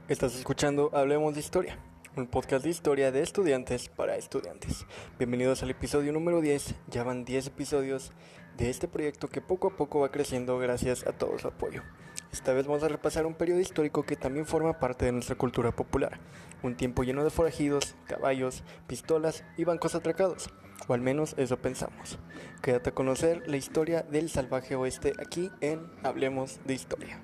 Estás escuchando Hablemos de Historia, un podcast de historia de estudiantes para estudiantes. Bienvenidos al episodio número 10. Ya van 10 episodios de este proyecto que poco a poco va creciendo gracias a todo su apoyo. Esta vez vamos a repasar un periodo histórico que también forma parte de nuestra cultura popular. Un tiempo lleno de forajidos, caballos, pistolas y bancos atracados. O al menos eso pensamos. Quédate a conocer la historia del salvaje oeste aquí en Hablemos de Historia.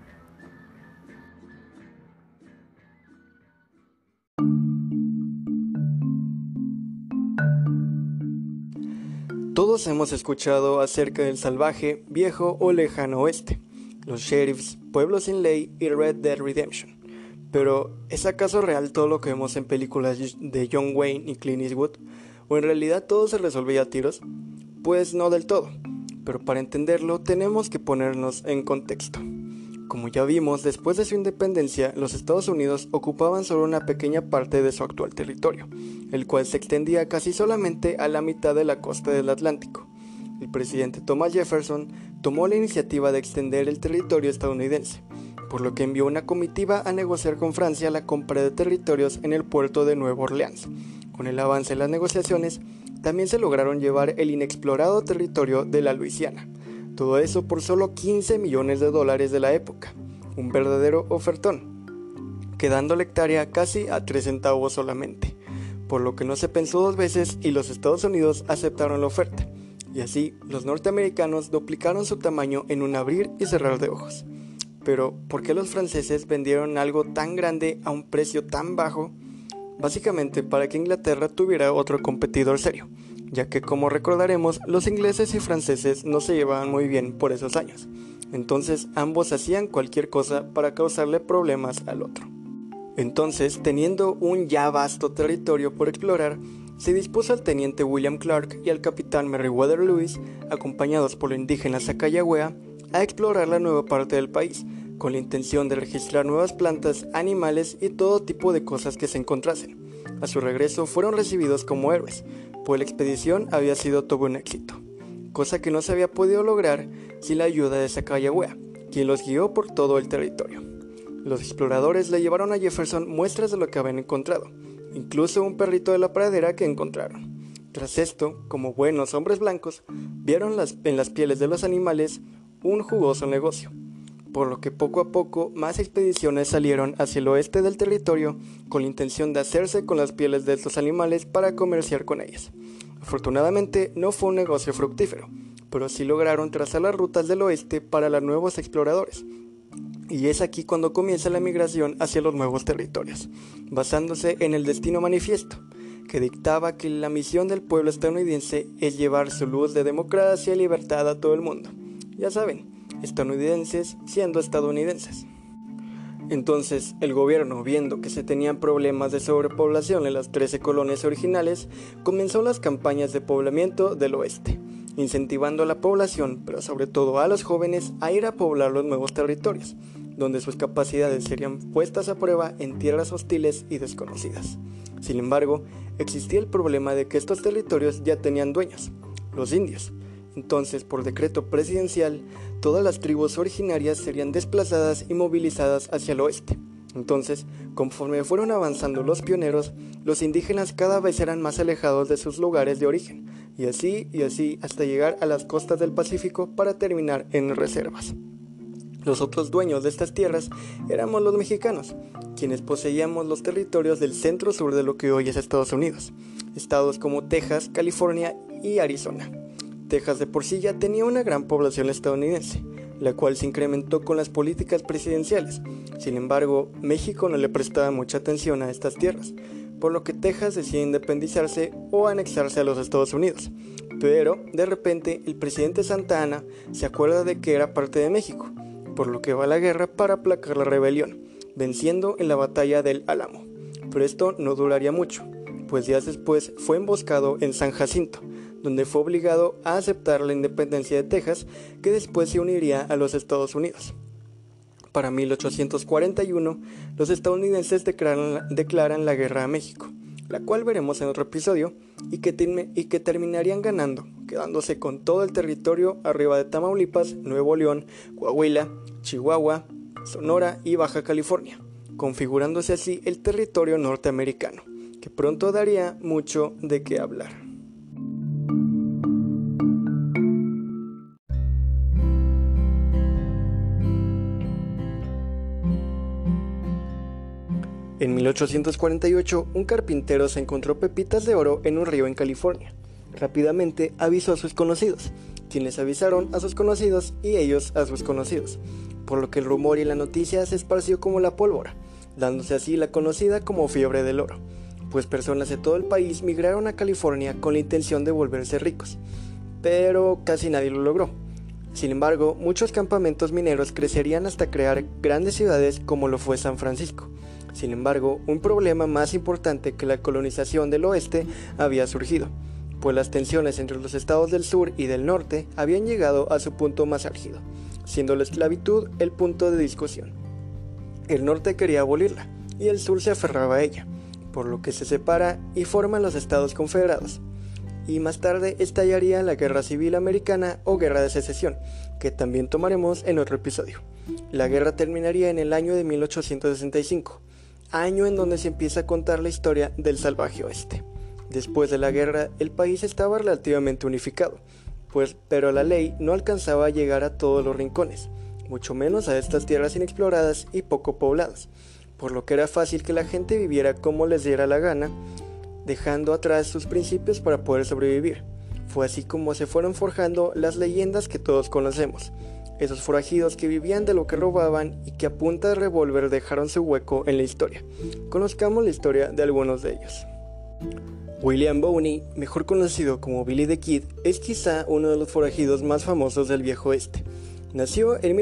Todos hemos escuchado acerca del salvaje, viejo o lejano oeste, los sheriffs, pueblos sin ley y Red Dead Redemption. Pero, ¿es acaso real todo lo que vemos en películas de John Wayne y Clint Eastwood? ¿O en realidad todo se resolvía a tiros? Pues no del todo, pero para entenderlo tenemos que ponernos en contexto. Como ya vimos, después de su independencia, los Estados Unidos ocupaban solo una pequeña parte de su actual territorio, el cual se extendía casi solamente a la mitad de la costa del Atlántico. El presidente Thomas Jefferson tomó la iniciativa de extender el territorio estadounidense, por lo que envió una comitiva a negociar con Francia la compra de territorios en el puerto de Nueva Orleans. Con el avance de las negociaciones, también se lograron llevar el inexplorado territorio de la Luisiana. Todo eso por solo $15 millones de la época, un verdadero ofertón, quedando la hectárea casi a 3 centavos solamente, por lo que no se pensó dos veces y los Estados Unidos aceptaron la oferta, y así los norteamericanos duplicaron su tamaño en un abrir y cerrar de ojos. Pero, ¿por qué los franceses vendieron algo tan grande a un precio tan bajo? Básicamente para que Inglaterra tuviera otro competidor serio, ya que como recordaremos, los ingleses y franceses no se llevaban muy bien por esos años. Entonces ambos hacían cualquier cosa para causarle problemas al otro. Entonces, teniendo un ya vasto territorio por explorar, se dispuso al teniente William Clark y al capitán Meriwether Lewis, acompañados por los indígenas Sacagawea, a explorar la nueva parte del país, con la intención de registrar nuevas plantas, animales y todo tipo de cosas que se encontrasen. A su regreso fueron recibidos como héroes, pues la expedición había sido todo un éxito, cosa que no se había podido lograr sin la ayuda de Sacagawea, quien los guió por todo el territorio. Los exploradores le llevaron a Jefferson muestras de lo que habían encontrado, incluso un perrito de la pradera que encontraron. Tras esto, como buenos hombres blancos, vieron en las pieles de los animales un jugoso negocio, por lo que poco a poco más expediciones salieron hacia el oeste del territorio con la intención de hacerse con las pieles de estos animales para comerciar con ellas. Afortunadamente no fue un negocio fructífero, pero sí lograron trazar las rutas del oeste para los nuevos exploradores. Y es aquí cuando comienza la migración hacia los nuevos territorios, basándose en el Destino Manifiesto, que dictaba que la misión del pueblo estadounidense es llevar su luz de democracia y libertad a todo el mundo. Ya saben, estadounidenses siendo estadounidenses. Entonces, el gobierno, viendo que se tenían problemas de sobrepoblación en las 13 colonias originales, comenzó las campañas de poblamiento del oeste, incentivando a la población, pero sobre todo a los jóvenes, a ir a poblar los nuevos territorios, donde sus capacidades serían puestas a prueba en tierras hostiles y desconocidas. Sin embargo, existía el problema de que estos territorios ya tenían dueños, los indios. Entonces, por decreto presidencial, todas las tribus originarias serían desplazadas y movilizadas hacia el oeste. Entonces, conforme fueron avanzando los pioneros, los indígenas cada vez eran más alejados de sus lugares de origen, y así hasta llegar a las costas del Pacífico para terminar en reservas. Los otros dueños de estas tierras éramos los mexicanos, quienes poseíamos los territorios del centro-sur de lo que hoy es Estados Unidos, estados como Texas, California y Arizona. Texas de por sí ya tenía una gran población estadounidense, la cual se incrementó con las políticas presidenciales. Sin embargo, México no le prestaba mucha atención a estas tierras, por lo que Texas decide independizarse o anexarse a los Estados Unidos. Pero, de repente, el presidente Santa Anna se acuerda de que era parte de México, por lo que va a la guerra para aplacar la rebelión, venciendo en la batalla del Álamo. Pero esto no duraría mucho, pues días después fue emboscado en San Jacinto, donde fue obligado a aceptar la independencia de Texas, que después se uniría a los Estados Unidos. Para 1841, los estadounidenses declaran la guerra a México, la cual veremos en otro episodio, y que terminarían ganando, quedándose con todo el territorio arriba de Tamaulipas, Nuevo León, Coahuila, Chihuahua, Sonora y Baja California, configurándose así el territorio norteamericano, que pronto daría mucho de qué hablar. En 1848, un carpintero se encontró pepitas de oro en un río en California. Rápidamente avisó a sus conocidos, quienes avisaron a sus conocidos y ellos a sus conocidos, por lo que el rumor y la noticia se esparció como la pólvora, dándose así la conocida como fiebre del oro, pues personas de todo el país migraron a California con la intención de volverse ricos, pero casi nadie lo logró. Sin embargo, muchos campamentos mineros crecerían hasta crear grandes ciudades como lo fue San Francisco. Sin embargo, un problema más importante que la colonización del oeste había surgido, pues las tensiones entre los estados del sur y del norte habían llegado a su punto más álgido, siendo la esclavitud el punto de discusión. El norte quería abolirla, y el sur se aferraba a ella, por lo que se separa y forman los Estados Confederados. Y más tarde estallaría la Guerra Civil Americana o Guerra de Secesión, que también tomaremos en otro episodio. La guerra terminaría en el año de 1865, año en donde se empieza a contar la historia del salvaje oeste. Después de la guerra, el país estaba relativamente unificado, pero la ley no alcanzaba a llegar a todos los rincones, mucho menos a estas tierras inexploradas y poco pobladas, por lo que era fácil que la gente viviera como les diera la gana, dejando atrás sus principios para poder sobrevivir. Fue así como se fueron forjando las leyendas que todos conocemos, esos forajidos que vivían de lo que robaban y que a punta de revólver dejaron su hueco en la historia. Conozcamos la historia de algunos de ellos. William Boone, mejor conocido como Billy the Kid, es quizá uno de los forajidos más famosos del viejo oeste. Nació en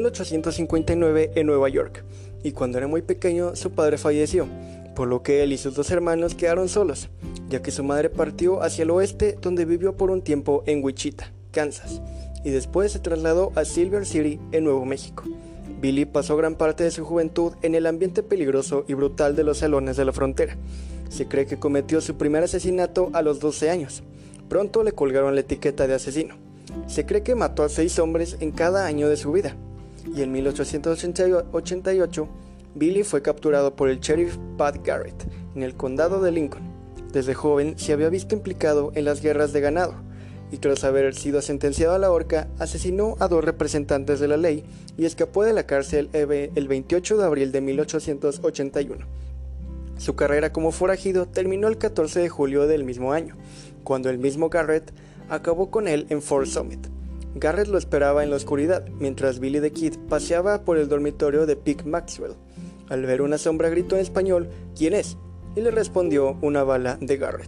1859 en Nueva York, y cuando era muy pequeño su padre falleció, por lo que él y sus dos hermanos quedaron solos, ya que su madre partió hacia el oeste, donde vivió por un tiempo en Wichita, Kansas, y después se trasladó a Silver City, en Nuevo México. Billy pasó gran parte de su juventud en el ambiente peligroso y brutal de los salones de la frontera. Se cree que cometió su primer asesinato a los 12 años. Pronto le colgaron la etiqueta de asesino. Se cree que mató a 6 hombres en cada año de su vida. Y en 1888, Billy fue capturado por el sheriff Pat Garrett en el condado de Lincoln. Desde joven se había visto implicado en las guerras de ganado, y tras haber sido sentenciado a la horca, asesinó a 2 representantes de la ley y escapó de la cárcel el 28 de abril de 1881. Su carrera como forajido terminó el 14 de julio del mismo año, cuando el mismo Garrett acabó con él en Fort Summit. Garrett lo esperaba en la oscuridad, mientras Billy the Kid paseaba por el dormitorio de Pick Maxwell. Al ver una sombra gritó en español, ¿quién es?, y le respondió una bala de Garrett.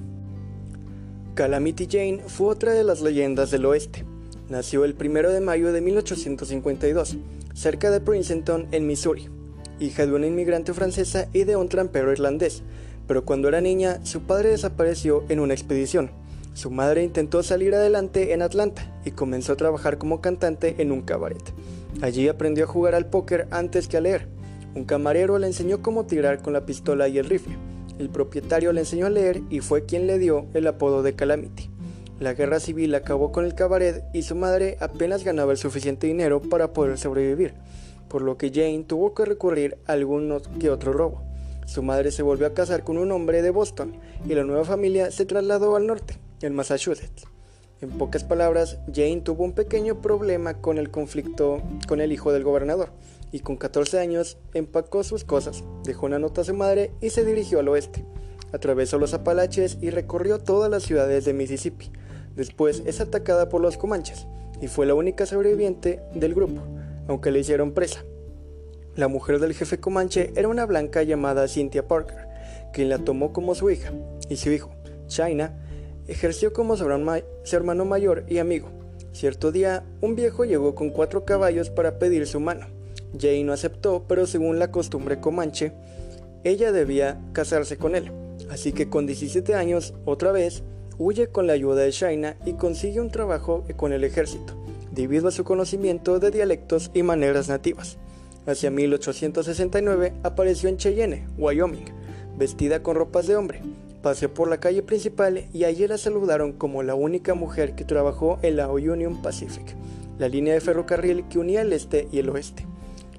Calamity Jane fue otra de las leyendas del oeste. Nació el 1 de mayo de 1852, cerca de Princeton, en Missouri, hija de una inmigrante francesa y de un trampero irlandés, pero cuando era niña su padre desapareció en una expedición. Su madre intentó salir adelante en Atlanta y comenzó a trabajar como cantante en un cabaret. Allí aprendió a jugar al póker antes que a leer. Un camarero le enseñó cómo tirar con la pistola y el rifle. El propietario le enseñó a leer y fue quien le dio el apodo de Calamity. La guerra civil acabó con el cabaret y su madre apenas ganaba el suficiente dinero para poder sobrevivir, por lo que Jane tuvo que recurrir a algún que otro robo. Su madre se volvió a casar con un hombre de Boston y la nueva familia se trasladó al norte, en Massachusetts. En pocas palabras, Jane tuvo un pequeño problema con el conflicto con el hijo del gobernador, y con 14 años empacó sus cosas, dejó una nota a su madre y se dirigió al oeste. Atravesó los Apalaches y recorrió todas las ciudades de Mississippi. Después es atacada por los comanches y fue la única sobreviviente del grupo, aunque le hicieron presa. La mujer del jefe comanche era una blanca llamada Cynthia Parker, quien la tomó como su hija, y su hijo, China, ejerció como su hermano mayor y amigo. Cierto día, un viejo llegó con 4 caballos para pedir su mano. Jane no aceptó, pero según la costumbre comanche, ella debía casarse con él. Así que con 17 años, otra vez, huye con la ayuda de Shaina y consigue un trabajo con el ejército, debido a su conocimiento de dialectos y maneras nativas. Hacia 1869 apareció en Cheyenne, Wyoming, vestida con ropas de hombre. Paseó por la calle principal y allí la saludaron como la única mujer que trabajó en la Union Pacific, la línea de ferrocarril que unía el este y el oeste.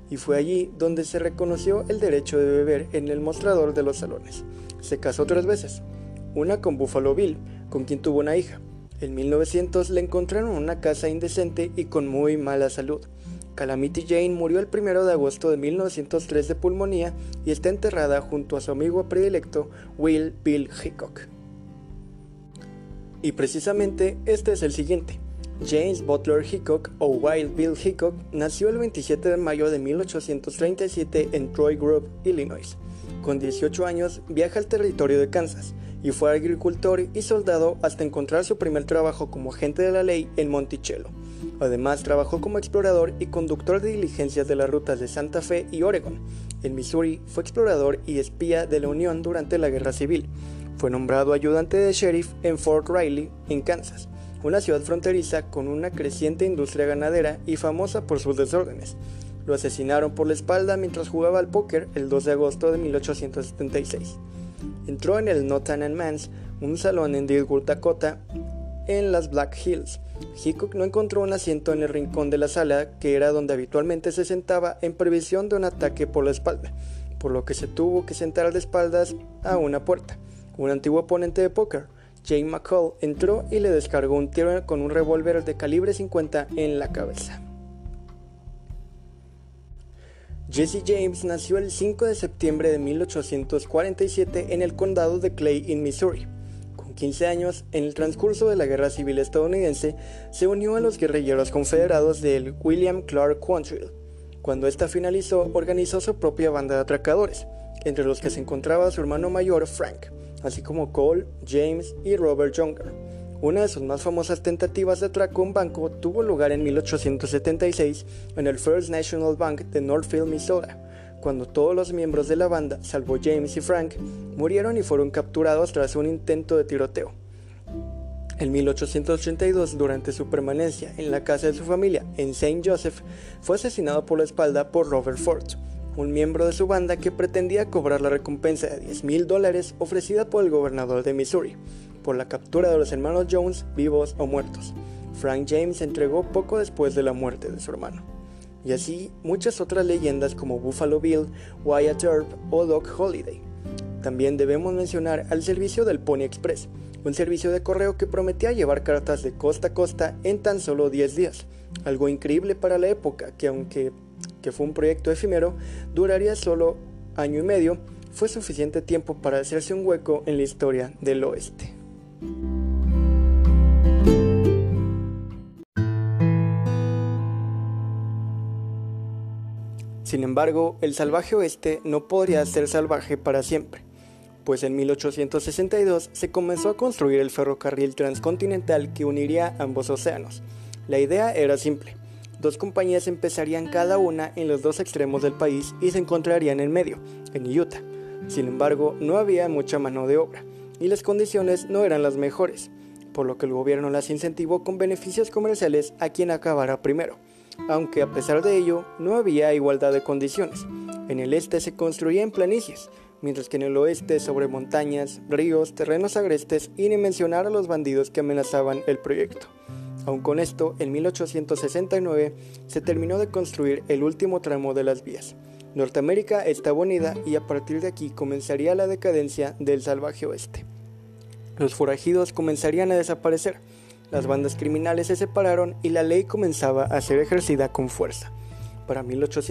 y fue allí donde se reconoció el derecho de beber en el mostrador de los salones. Se casó 3 veces, una con Buffalo Bill, con quien tuvo una hija. En 1900 le encontraron en una casa indecente y con muy mala salud. Calamity Jane murió el 1 de agosto de 1903 de pulmonía y está enterrada junto a su amigo predilecto Wild Bill Hickok. Y precisamente este es el siguiente. James Butler Hickok o Wild Bill Hickok nació el 27 de mayo de 1837 en Troy Grove, Illinois. Con 18 años viaja al territorio de Kansas y fue agricultor y soldado hasta encontrar su primer trabajo como agente de la ley en Monticello. Además trabajó como explorador y conductor de diligencias de las rutas de Santa Fe y Oregon. En Missouri fue explorador y espía de la Unión durante la Guerra Civil. Fue nombrado ayudante de sheriff en Fort Riley, en Kansas, una ciudad fronteriza con una creciente industria ganadera y famosa por sus desórdenes. Lo asesinaron por la espalda mientras jugaba al póker el 2 de agosto de 1876. Entró en el Notan and Mans, un salón en Deadwood, Dakota, en las Black Hills. Hickok no encontró un asiento en el rincón de la sala, que era donde habitualmente se sentaba en previsión de un ataque por la espalda, por lo que se tuvo que sentar de espaldas a una puerta. Un antiguo oponente de póker, Jane McCall, entró y le descargó un tiro con un revólver de calibre 50 en la cabeza. Jesse James nació el 5 de septiembre de 1847 en el condado de Clay, en Missouri. Con 15 años, en el transcurso de la Guerra Civil estadounidense, se unió a los guerrilleros confederados del William Clark Quantrill. Cuando esta finalizó, organizó su propia banda de atracadores, entre los que se encontraba su hermano mayor Frank, así como Cole, James y Robert Younger. Una de sus más famosas tentativas de atraco a un banco tuvo lugar en 1876 en el First National Bank de Northfield, Minnesota, cuando todos los miembros de la banda, salvo James y Frank, murieron y fueron capturados tras un intento de tiroteo. En 1882, durante su permanencia en la casa de su familia en Saint Joseph, fue asesinado por la espalda por Robert Ford, un miembro de su banda que pretendía cobrar la recompensa de $10,000 ofrecida por el gobernador de Missouri por la captura de los hermanos Jones, vivos o muertos. Frank James se entregó poco después de la muerte de su hermano. Y así muchas otras leyendas como Buffalo Bill, Wyatt Earp o Doc Holliday. También debemos mencionar al servicio del Pony Express, un servicio de correo que prometía llevar cartas de costa a costa en tan solo 10 días, algo increíble para la época que, aunque fue un proyecto efímero, duraría solo año y medio, fue suficiente tiempo para hacerse un hueco en la historia del oeste. Sin embargo, el salvaje oeste no podría ser salvaje para siempre, pues en 1862 se comenzó a construir el ferrocarril transcontinental que uniría ambos océanos. La idea era simple: 2 compañías empezarían cada una en los 2 extremos del país y se encontrarían en medio, en Utah. Sin embargo, no había mucha mano de obra y las condiciones no eran las mejores, por lo que el gobierno las incentivó con beneficios comerciales a quien acabara primero, aunque a pesar de ello no había igualdad de condiciones. En el este se construía en planicies, mientras que en el oeste sobre montañas, ríos, terrenos agrestes y ni mencionar a los bandidos que amenazaban el proyecto. Aun con esto, en 1869 se terminó de construir el último tramo de las vías. Norteamérica estaba unida y a partir de aquí comenzaría la decadencia del salvaje oeste. Los forajidos comenzarían a desaparecer, las bandas criminales se separaron y la ley comenzaba a ser ejercida con fuerza. Para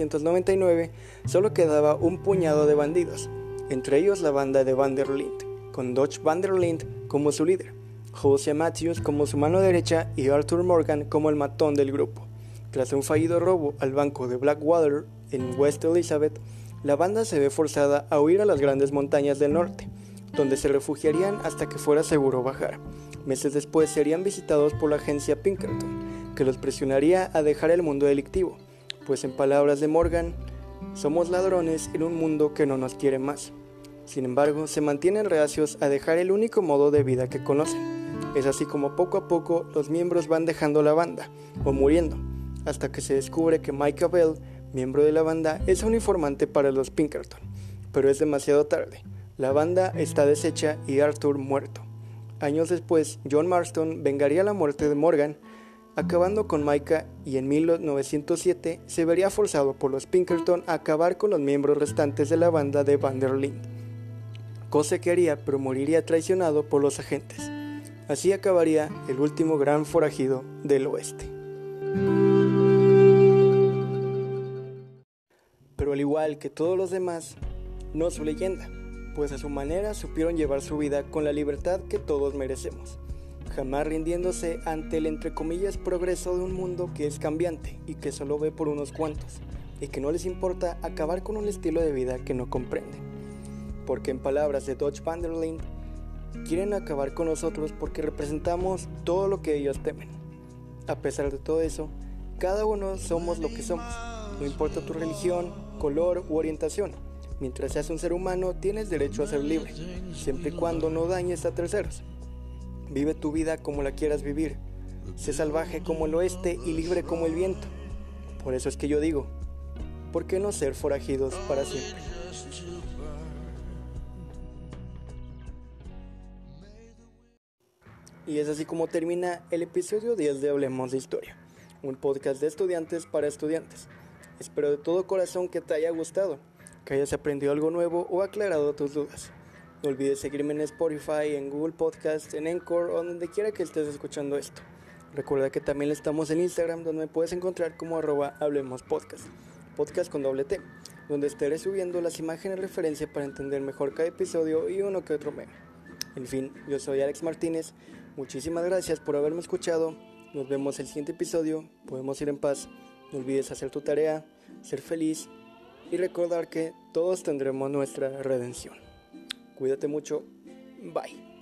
1899 solo quedaba un puñado de bandidos, entre ellos la banda de Van der Linde, con Dutch Van der Linde como su líder, Josiah Matthews como su mano derecha y Arthur Morgan como el matón del grupo. Tras un fallido robo al banco de Blackwater en West Elizabeth, la banda se ve forzada a huir a las grandes montañas del norte, donde se refugiarían hasta que fuera seguro bajar. Meses después serían visitados por la agencia Pinkerton, que los presionaría a dejar el mundo delictivo, pues en palabras de Morgan, somos ladrones en un mundo que no nos quiere más. Sin embargo, se mantienen reacios a dejar el único modo de vida que conocen. Es así como poco a poco los miembros van dejando la banda, o muriendo, hasta que se descubre que Micah Bell, miembro de la banda, es un informante para los Pinkerton. Pero es demasiado tarde, la banda está deshecha y Arthur muerto. Años después, John Marston vengaría la muerte de Morgan acabando con Micah, y en 1907 se vería forzado por los Pinkerton a acabar con los miembros restantes de la banda de Van der Linde, cosa que haría, pero moriría traicionado por los agentes. Así acabaría el último gran forajido del oeste. Pero al igual que todos los demás, no es su leyenda, pues a su manera supieron llevar su vida con la libertad que todos merecemos, jamás rindiéndose ante el entre comillas progreso de un mundo que es cambiante y que solo ve por unos cuantos, y que no les importa acabar con un estilo de vida que no comprenden. Porque en palabras de Dutch van der Linde, quieren acabar con nosotros porque representamos todo lo que ellos temen. A pesar de todo eso, cada uno somos lo que somos, no importa tu religión, color u orientación. Mientras seas un ser humano, tienes derecho a ser libre, siempre y cuando no dañes a terceros. Vive tu vida como la quieras vivir, sé salvaje como el oeste y libre como el viento. Por eso es que yo digo, ¿por qué no ser forajidos para siempre? Y es así como termina el episodio 10 de Hablemos de Historia, un podcast de estudiantes para estudiantes. Espero de todo corazón que te haya gustado, que hayas aprendido algo nuevo o aclarado tus dudas. No olvides seguirme en Spotify, en Google Podcast, en Anchor o donde quiera que estés escuchando esto. Recuerda que también estamos en Instagram, donde me puedes encontrar como @HablemosPodcast, podcast con doble T, donde estaré subiendo las imágenes de referencia para entender mejor cada episodio y uno que otro meme. En fin, yo soy Alex Martínez, muchísimas gracias por haberme escuchado, nos vemos el siguiente episodio, podemos ir en paz, no olvides hacer tu tarea, ser feliz y recordar que todos tendremos nuestra redención. Cuídate mucho, bye.